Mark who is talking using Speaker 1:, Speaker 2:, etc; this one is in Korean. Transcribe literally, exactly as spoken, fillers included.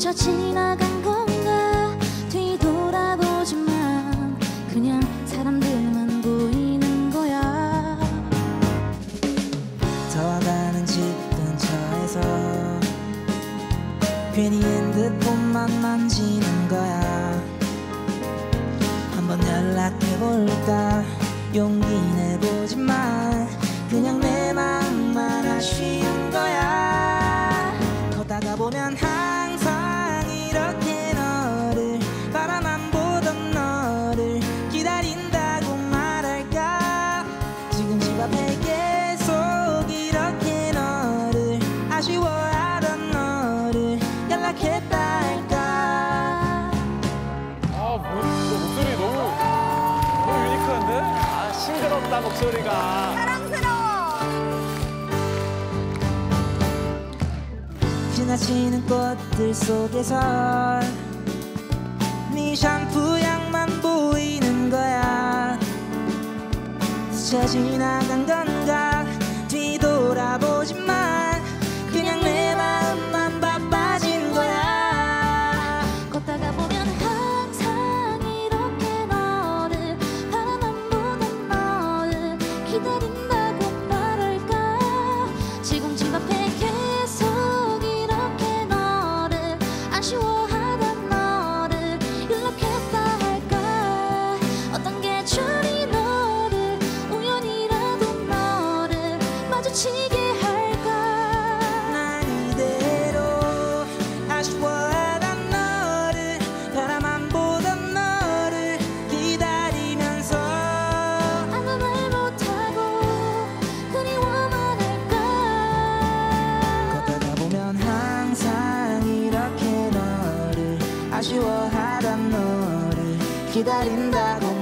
Speaker 1: 스쳐 지나간 건가. 뒤돌아보지만 그냥 사람들만 보이는 거야.
Speaker 2: 저와가는 집 근처에서 괜히 핸드폰만 만지는 거야. 한번 연락해볼까 용기 내보지만 그냥 내 마음만 아쉬운 거야. 걷다가 보면 항상 이렇게 너를 바라만 보던 너를 기다린다고 말할까. 지금 집 앞에 계속 이렇게 너를 아쉬워하던 너를 연락했다 할까.
Speaker 3: 아, 뭐, 너 목소리 너무 너무 유니크한데? 아, 싱그럽다 목소리가.
Speaker 4: 사랑스러워.
Speaker 2: 지나치는 꽃들 속에서 네 샴푸 향만 보이는 거야. 스쳐 지나간 건가. 뒤돌아보지만 그냥 내 마음만 바빠진 거야.
Speaker 1: 걷다가 보면 항상 이렇게 너를 바라만 보던 너를 기다린다고 말할까. 지금 집 앞에 계속 이렇게 너를 아쉬워하던 너를 연락했다 할까. 어떤 계절이 너를 우연이라도 너를 마주치게 할까.
Speaker 2: 난 이대로 아쉬워하던 너를 바라만 보던 너를 기다리면서
Speaker 1: 아무 말 못하고 그리워만 할까.
Speaker 2: 걷다가 보면 항상 이렇게 너를 아쉬워하던 너를 기다린다고